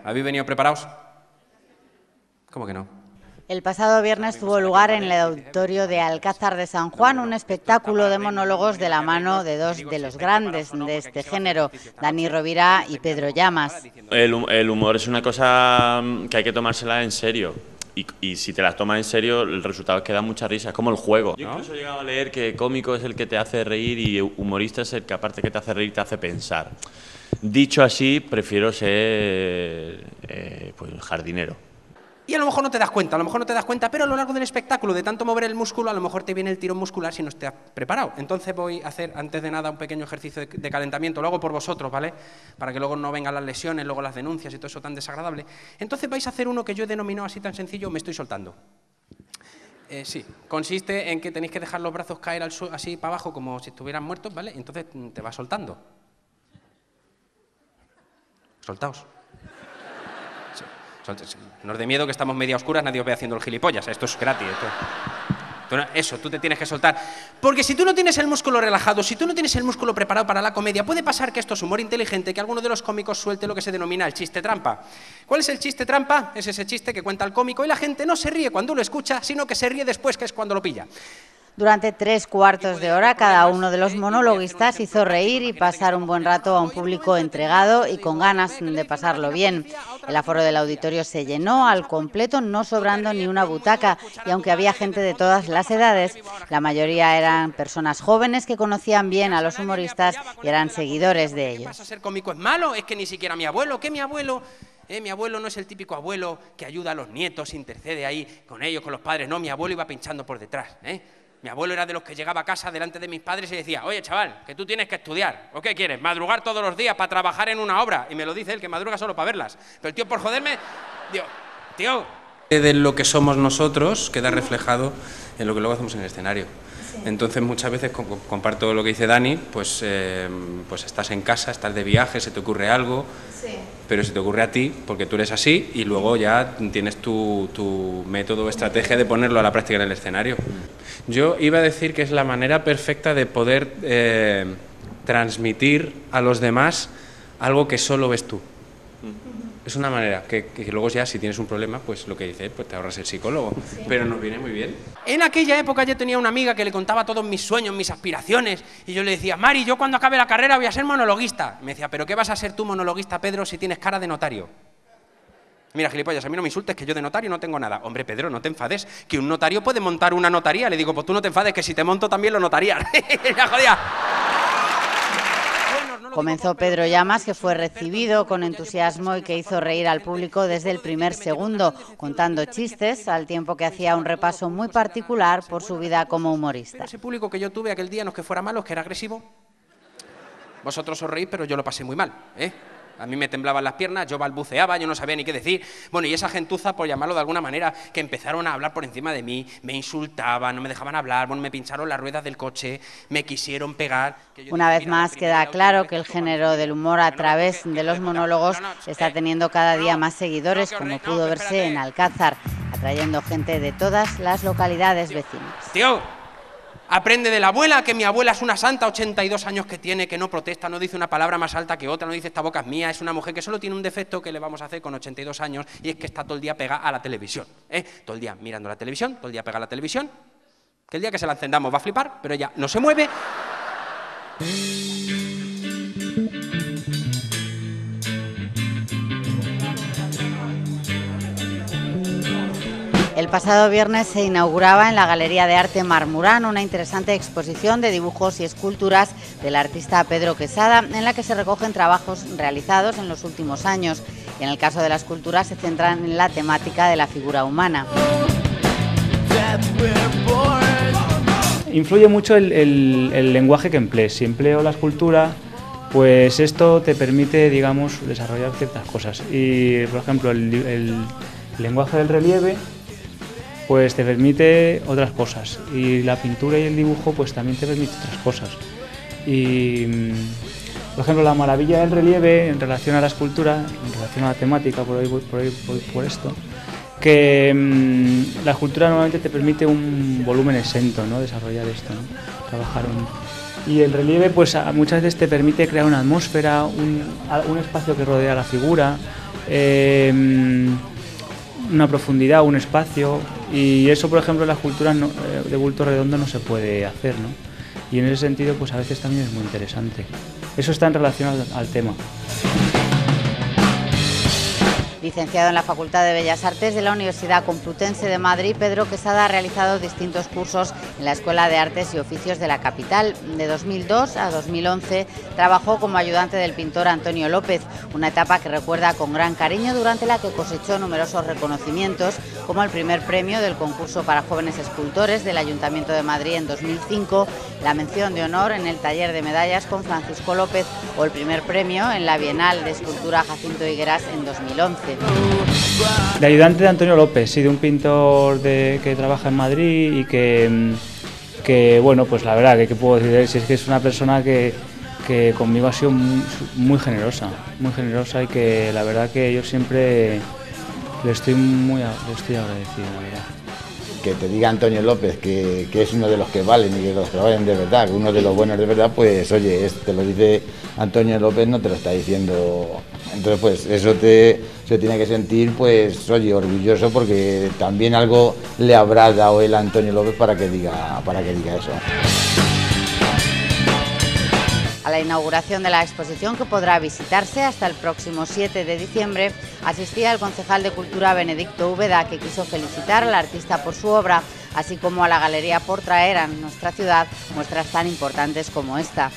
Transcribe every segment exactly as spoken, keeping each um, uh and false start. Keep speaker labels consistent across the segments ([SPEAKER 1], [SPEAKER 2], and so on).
[SPEAKER 1] ¿Habéis venido preparados? ¿Cómo que no?
[SPEAKER 2] El pasado viernes tuvo lugar en el auditorio de Alcázar de San Juan un espectáculo de monólogos de la mano de dos de los grandes de este género, Dani Rovira y Pedro Llamas.
[SPEAKER 3] El, el humor es una cosa que hay que tomársela en serio. Y, y si te las tomas en serio, el resultado es que da mucha risa, es como el juego. Yo incluso he llegado a leer que cómico es el que te hace reír y humorista es el que aparte que te hace reír te hace pensar. Dicho así, prefiero ser eh, pues jardinero.
[SPEAKER 1] Y a lo mejor no te das cuenta, a lo mejor no te das cuenta, pero a lo largo del espectáculo, de tanto mover el músculo, a lo mejor te viene el tirón muscular si no estás preparado. Entonces voy a hacer, antes de nada, un pequeño ejercicio de, de calentamiento. Lo hago por vosotros, ¿vale? Para que luego no vengan las lesiones, luego las denuncias y todo eso tan desagradable. Entonces vais a hacer uno que yo he denominado así tan sencillo, me estoy soltando. Eh, sí, consiste en que tenéis que dejar los brazos caer al suelo, así para abajo, como si estuvieran muertos, ¿vale? Entonces te vas soltando. Soltaos. No os dé miedo que estamos media oscuras, nadie os ve haciendo el gilipollas. Esto es gratis. Esto. Eso, tú te tienes que soltar. Porque si tú no tienes el músculo relajado, si tú no tienes el músculo preparado para la comedia, puede pasar que esto es humor inteligente, que alguno de los cómicos suelte lo que se denomina el chiste trampa. ¿Cuál es el chiste trampa? Es ese chiste que cuenta el cómico y la gente no se ríe cuando lo escucha, sino que se ríe después, que es cuando lo pilla.
[SPEAKER 2] Durante tres cuartos de hora, cada uno de los monologuistas hizo reír y pasar un buen rato a un público entregado y con ganas de pasarlo bien. El aforo del auditorio se llenó al completo, no sobrando ni una butaca, y aunque había gente de todas las edades, la mayoría eran personas jóvenes que conocían bien a los humoristas y eran seguidores de ellos.
[SPEAKER 1] ¿Qué pasa? ¿Ser cómico es malo? Es que ni siquiera mi abuelo, ¿qué mi abuelo? Eh, mi abuelo no es el típico abuelo que ayuda a los nietos, intercede ahí con ellos, con los padres. No, mi abuelo iba pinchando por detrás, ¿eh? Mi abuelo era de los que llegaba a casa delante de mis padres y decía: oye, chaval, que tú tienes que estudiar. ¿O qué quieres? ¿Madrugar todos los días para trabajar en una obra? Y me lo dice él, que madruga solo para verlas. Pero el tío, por joderme, digo, tío... De lo que somos nosotros queda reflejado en lo que luego hacemos en el escenario. Sí. Entonces muchas veces comparto lo que dice Dani, pues, eh, pues estás en casa, estás de viaje, se te ocurre algo, sí. Pero se te ocurre a ti porque tú eres así y luego ya tienes tu, tu método o estrategia de ponerlo a la práctica en el escenario. Yo iba a decir que es la manera perfecta de poder eh, transmitir a los demás algo que solo ves tú. Es una manera que, que luego ya si tienes un problema, pues lo que dice, pues te ahorras el psicólogo, sí. Pero nos viene muy bien. En aquella época yo tenía una amiga que le contaba todos mis sueños, mis aspiraciones, y yo le decía: Mari, yo cuando acabe la carrera voy a ser monologuista. Me decía: ¿pero qué vas a ser tú monologuista, Pedro, si tienes cara de notario? Mira, gilipollas, a mí no me insultes, que yo de notario no tengo nada. Hombre, Pedro, no te enfades, que un notario puede montar una notaría. Le digo: pues tú no te enfades, que si te monto también lo notaría. Ya jodía.
[SPEAKER 2] Comenzó Pedro Llamas, que fue recibido con entusiasmo y que hizo reír al público desde el primer segundo, contando chistes, al tiempo que hacía un repaso muy particular por su vida como humorista.
[SPEAKER 1] Ese público que yo tuve aquel día no es que fuera malo, es que era agresivo. Vosotros os reís, pero yo lo pasé muy mal, ¿eh? A mí me temblaban las piernas, yo balbuceaba, yo no sabía ni qué decir. Bueno, y esa gentuza, por llamarlo de alguna manera, que empezaron a hablar por encima de mí, me insultaban, no me dejaban hablar, bueno, me pincharon las ruedas del coche, me quisieron pegar.
[SPEAKER 2] Una vez más queda claro que el género del humor a través de los monólogos está teniendo cada día más seguidores, como pudo verse en Alcázar, atrayendo gente de todas las localidades vecinas.
[SPEAKER 1] Tío, aprende de la abuela, que mi abuela es una santa, ochenta y dos años que tiene, que no protesta, no dice una palabra más alta que otra, no dice esta boca es mía, es una mujer que solo tiene un defecto que le vamos a hacer con ochenta y dos años, y es que está todo el día pegada a la televisión, ¿eh? Todo el día mirando la televisión, todo el día pegada a la televisión, que el día que se la encendamos va a flipar, pero ella no se mueve.
[SPEAKER 2] El pasado viernes se inauguraba en la Galería de Arte Marmurán una interesante exposición de dibujos y esculturas del artista Pedro Quesada, en la que se recogen trabajos realizados en los últimos años, y en el caso de la escultura se centran en la temática de la figura humana.
[SPEAKER 4] Influye mucho el, el, el lenguaje que emplees. Si empleo la escultura, pues esto te permite, digamos, desarrollar ciertas cosas. Y, por ejemplo, el, el lenguaje del relieve pues te permite otras cosas, y la pintura y el dibujo pues también te permite otras cosas. Y, por ejemplo, la maravilla del relieve en relación a la escultura, en relación a la temática, por ahí, por, ahí, por, por esto, que mmm, la escultura normalmente te permite un volumen exento, ¿no? Desarrollar esto, ¿no? Trabajar en... Y el relieve pues muchas veces te permite crear una atmósfera, un, un espacio que rodea la figura, eh, una profundidad, un espacio, y eso, por ejemplo, en las culturas no, de bulto redondo no se puede hacer, ¿no? Y en ese sentido, pues a veces también es muy interesante. Eso está en relación al, al tema.
[SPEAKER 2] Licenciado en la Facultad de Bellas Artes de la Universidad Complutense de Madrid, Pedro Quesada ha realizado distintos cursos en la Escuela de Artes y Oficios de la capital. De dos mil dos a dos mil once trabajó como ayudante del pintor Antonio López, una etapa que recuerda con gran cariño, durante la que cosechó numerosos reconocimientos, como el primer premio del concurso para jóvenes escultores del Ayuntamiento de Madrid en dos mil cinco, la mención de honor en el taller de medallas con Francisco López o el primer premio en la Bienal de Escultura Jacinto Higueras en dos mil once.
[SPEAKER 4] De ayudante de Antonio López, sí, de un pintor de, que trabaja en Madrid y que, que bueno, pues la verdad, que, que puedo decir, si es que es una persona que, que conmigo ha sido muy, muy generosa, muy generosa, y que la verdad que yo siempre le estoy muy le estoy agradecido, la verdad.
[SPEAKER 5] Que te diga Antonio López que, que es uno de los que valen y que los que valen de verdad, que uno de los buenos de verdad, pues oye, es, te lo dice Antonio López, no te lo está diciendo. Entonces pues eso te, se tiene que sentir, pues oye, orgulloso, porque también algo le habrá dado él a Antonio López para que diga, para que diga eso.
[SPEAKER 2] A la inauguración de la exposición, que podrá visitarse hasta el próximo siete de diciembre, asistía el concejal de Cultura Benedicto Úbeda, que quiso felicitar al artista por su obra, así como a la galería por traer a nuestra ciudad muestras tan importantes como esta.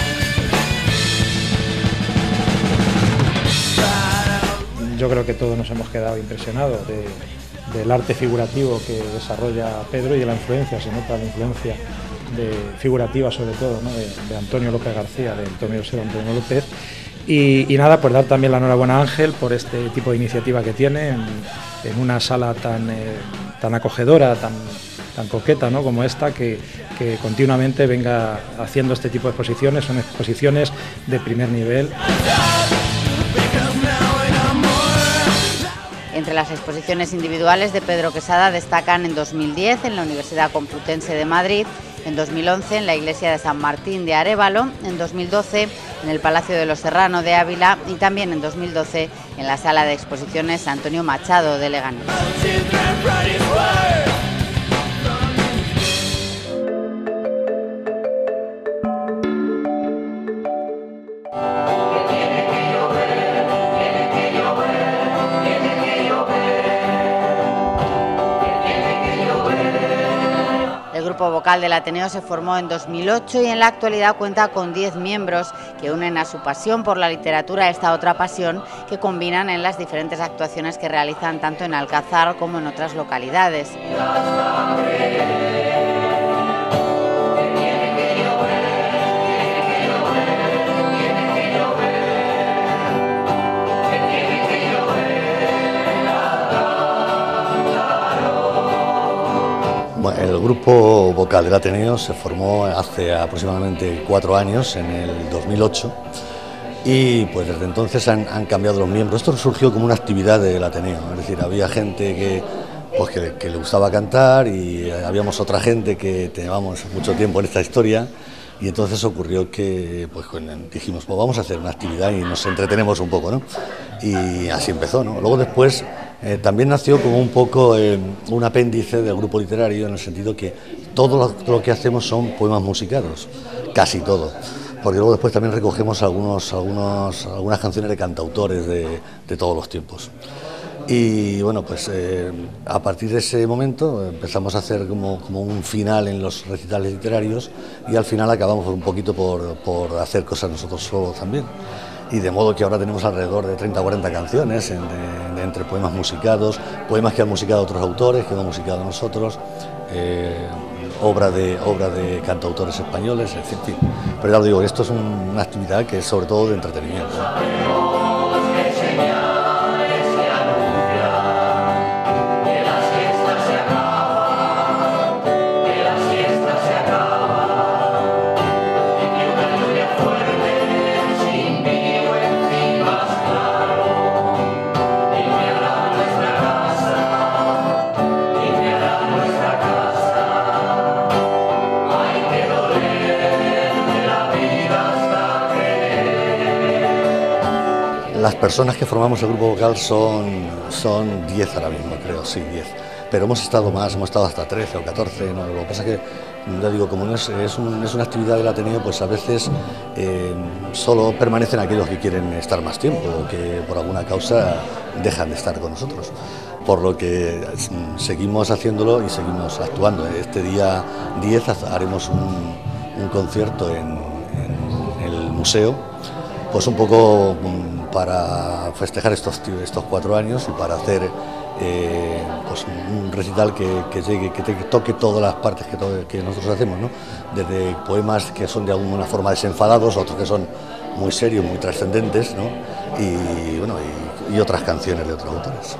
[SPEAKER 6] Yo creo que todos nos hemos quedado impresionados de, del arte figurativo que desarrolla Pedro, y de la influencia, se nota la influencia de figurativa sobre todo, ¿no? de, de Antonio López García, del Tomeo Ser Antonio López. Y, y nada, pues dar también la enhorabuena a Ángel por este tipo de iniciativa que tiene en, en una sala tan, eh, tan acogedora, tan, tan coqueta, ¿no? como esta, que, que continuamente venga haciendo este tipo de exposiciones. Son exposiciones de primer nivel.
[SPEAKER 2] Entre las exposiciones individuales de Pedro Quesada destacan en dos mil diez en la Universidad Complutense de Madrid, en dos mil once en la Iglesia de San Martín de Arévalo, en dos mil doce en el Palacio de los Serrano de Ávila y también en dos mil doce en la Sala de Exposiciones Antonio Machado de Leganés. El grupo vocal del Ateneo se formó en dos mil ocho y en la actualidad cuenta con diez miembros que unen a su pasión por la literatura esta otra pasión que combinan en las diferentes actuaciones que realizan tanto en Alcázar como en otras localidades.
[SPEAKER 7] Bueno, el grupo vocal del Ateneo se formó hace aproximadamente cuatro años, en el dos mil ocho, y pues desde entonces han, han cambiado los miembros. Esto surgió como una actividad del Ateneo, es decir, había gente que, pues que, que le gustaba cantar, y habíamos otra gente que llevamos mucho tiempo en esta historia, y entonces ocurrió que pues dijimos, pues vamos a hacer una actividad y nos entretenemos un poco, ¿no? Y así empezó, ¿no? Luego después eh, también nació como un poco eh, un apéndice del grupo literario, en el sentido que todo lo, todo lo que hacemos son poemas musicados, casi todo, porque luego después también recogemos algunos, algunos, algunas canciones de cantautores de, de todos los tiempos. Y bueno, pues eh, a partir de ese momento empezamos a hacer como, como un final en los recitales literarios, y al final acabamos un poquito por, por hacer cosas nosotros solos también. Y de modo que ahora tenemos alrededor de treinta o cuarenta canciones, en, de, de, entre poemas musicados, poemas que han musicado otros autores, que hemos musicado nosotros, eh, obra de, obra de cantautores españoles, en fin. Pero ya lo digo, esto es un, una actividad que es sobre todo de entretenimiento. las personas que formamos el grupo vocal son son diez ahora mismo, creo, sí, diez. Pero hemos estado más, hemos estado hasta trece o catorce, ¿no? Lo que pasa es que, ya digo, como no es, es, un, es una actividad del Ateneo, pues a veces eh, solo permanecen aquellos que quieren estar más tiempo o que por alguna causa dejan de estar con nosotros. Por lo que seguimos haciéndolo y seguimos actuando. Este día diez haremos un, un concierto en, en el museo, pues un poco para festejar estos, estos cuatro años y para hacer eh, pues un recital que, que llegue, que, te, que toque todas las partes que, to, que nosotros hacemos, ¿no? Desde poemas que son de alguna forma desenfadados, otros que son muy serios, muy trascendentes, ¿no? y, bueno, y, y otras canciones de otros autores.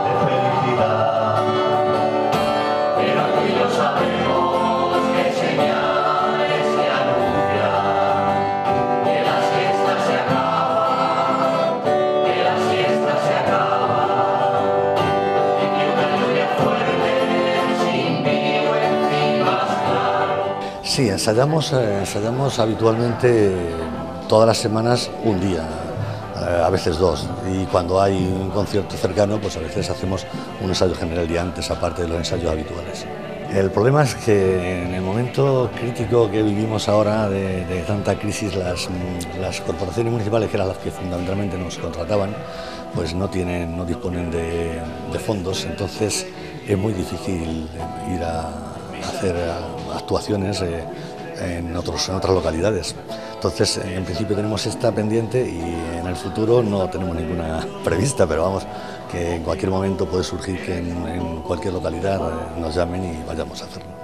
[SPEAKER 7] Sí, ensayamos, ensayamos habitualmente todas las semanas un día, a veces dos, y cuando hay un concierto cercano, pues a veces hacemos un ensayo general el día antes, aparte de los ensayos habituales. El problema es que en el momento crítico que vivimos ahora de, de tanta crisis, las, las corporaciones municipales, que eran las que fundamentalmente nos contrataban, pues no tienen, no disponen de, de fondos, entonces es muy difícil ir a hacer actuaciones eh, en, otros, en otras localidades. Entonces, en principio tenemos esta pendiente y en el futuro no tenemos ninguna prevista, pero vamos, que en cualquier momento puede surgir que en, en cualquier localidad eh, nos llamen y vayamos a hacerlo.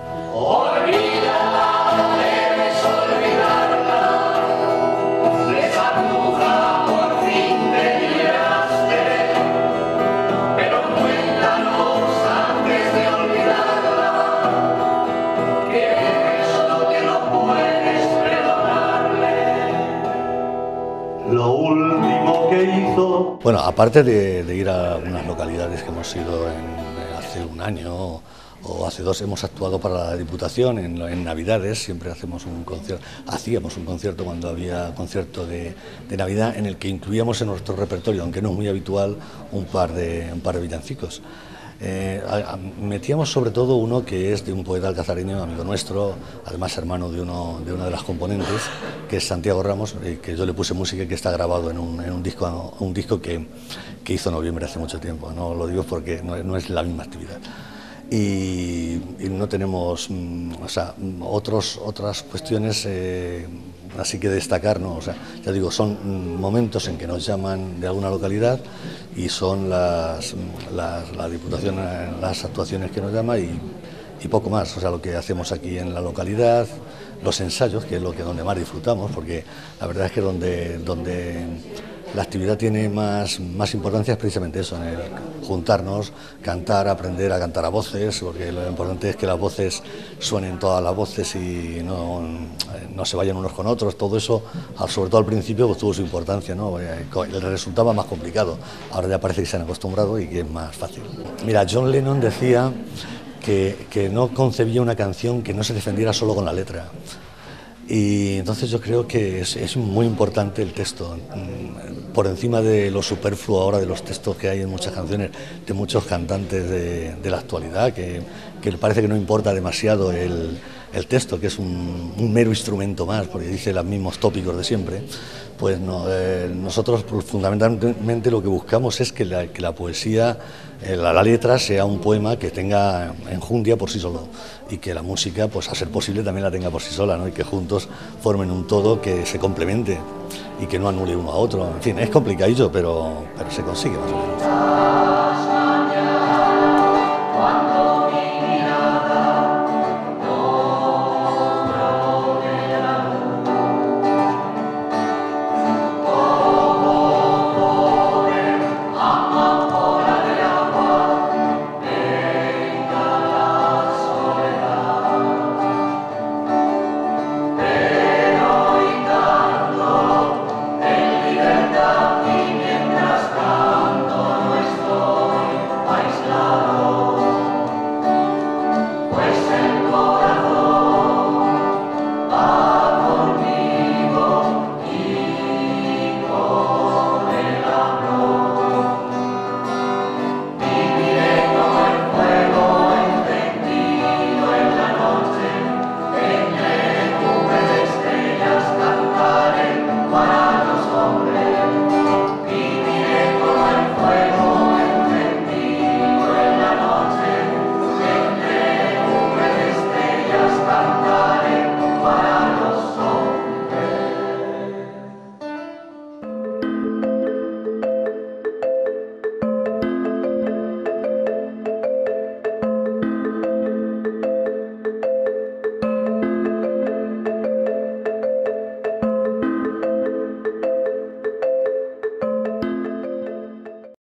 [SPEAKER 7] Olvídala, debes olvidarla, de esa bruja por fin te libraste, pero cuéntanos antes de olvidarla, que es lo que no puedes perdonarle. Lo último que hizo... Bueno, aparte de, de ir a unas localidades que hemos ido en, hace un año o hace dos, hemos actuado para la Diputación en, en Navidades, siempre hacemos un concierto, hacíamos un concierto cuando había concierto de, de Navidad en el que incluíamos en nuestro repertorio, aunque no es muy habitual, un par de, un par de villancicos. Eh, a, a, metíamos sobre todo uno que es de un poeta alcazareño, amigo nuestro, además hermano de, uno, de una de las componentes, que es Santiago Ramos, eh, que yo le puse música y que está grabado en un, en un disco, un disco que, que hizo Noviembre hace mucho tiempo. No lo digo porque no, no es la misma actividad. Y, y no tenemos o sea, otros, otras cuestiones eh, así que destacar, ¿no? O sea, ya digo, son momentos en que nos llaman de alguna localidad y son las, las, la Diputación, las actuaciones que nos llama y, y poco más. O sea, lo que hacemos aquí en la localidad, los ensayos, que es lo que donde más disfrutamos, porque la verdad es que donde, donde la actividad tiene más, más importancia es precisamente eso, en el juntarnos, cantar, aprender a cantar a voces, porque lo importante es que las voces suenen todas las voces y no, no se vayan unos con otros. Todo eso, sobre todo al principio, pues tuvo su importancia, ¿no? El resultado más complicado, ahora ya parece que se han acostumbrado y que es más fácil. Mira, John Lennon decía que, que no concebía una canción que no se defendiera solo con la letra. Y entonces yo creo que es, es muy importante el texto, por encima de lo superfluo ahora de los textos que hay en muchas canciones, de muchos cantantes de, de la actualidad, que, que parece que no importa demasiado el, el texto, que es un, un mero instrumento más, porque dice los mismos tópicos de siempre. Pues no, eh, nosotros pues, fundamentalmente lo que buscamos es que la, que la poesía, eh, la, la letra sea un poema que tenga enjundia por sí solo y que la música, pues a ser posible, también la tenga por sí sola, ¿no? Y que juntos formen un todo que se complemente y que no anule uno a otro. En fin, es complicadillo, pero, pero se consigue más o menos.